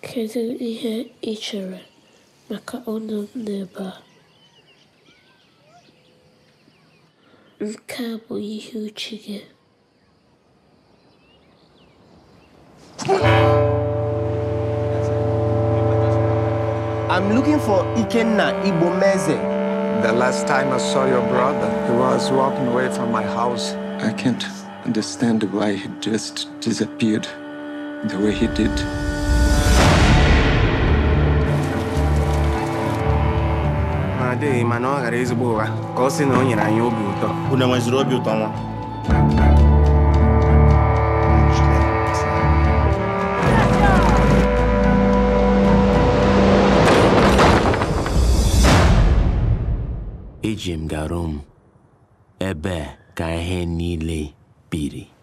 kedu ihe ị chere maka unu n'ebe a? Nke a bụ ihe uche gị. I'm looking for Ikenna Ibomeze. The last time I saw your brother, he was walking away from my house. I can't understand why he just disappeared the way he did. Amadi, mano, agora é boa. Qual se não irá em obiuto? O não é obiuto, não. Ejim garum ebe ka ihe niile biri.